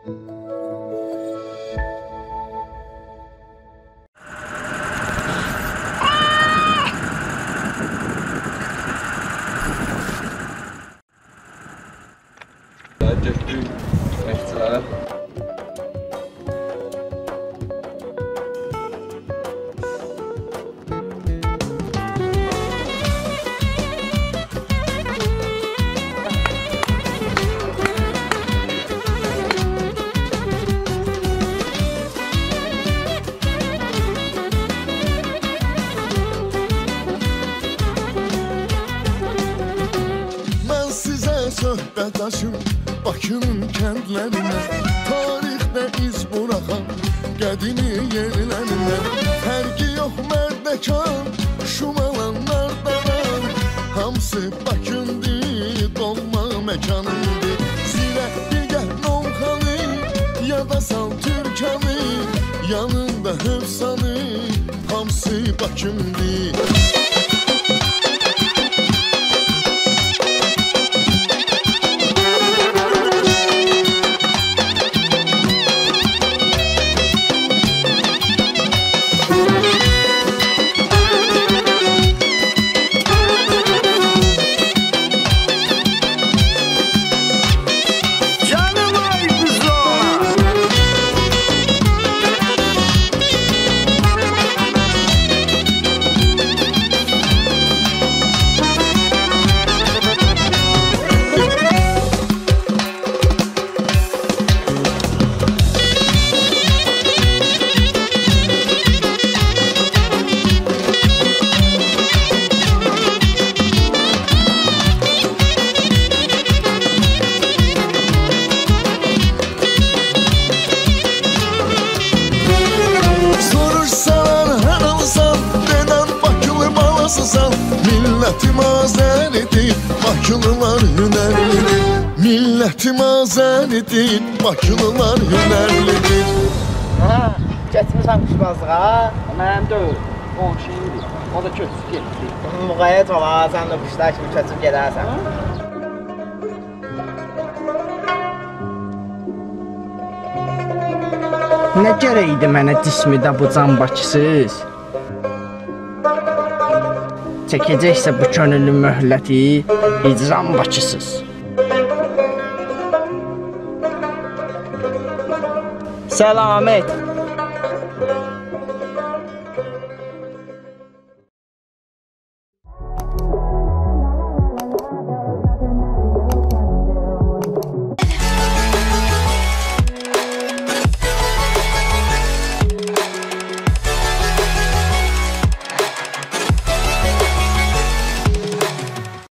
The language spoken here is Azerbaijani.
Getdik məktəbə. Mən sizə söhbət açım Bakının kəndlərinə, tarixdə iz buraxan qədimi yerlərinə. Fərqi yox mərdəkan, şumalanlardan, hamısı Bakındır, dolma məkanındır. Zirə digər Novxanı, yada sal Türkanı, yanında Hövsanı, hamısı Bakındır. Millətim Azəridir, Bakılılar hünərlidir. Millətim Azəridir, Bakılılar hünərlidir. Getmirsən quşbazlığa? Mənim deyil, qonşuyumdur. O da köçüb getdi. Müğayət ola, sən də quşlar kimi köçüb gedərsən. Nə gərəkdi mənə dismidə bu can bakısız? Çəkəcəksə bu könüllü möhləti icram bakısız. Səlamət.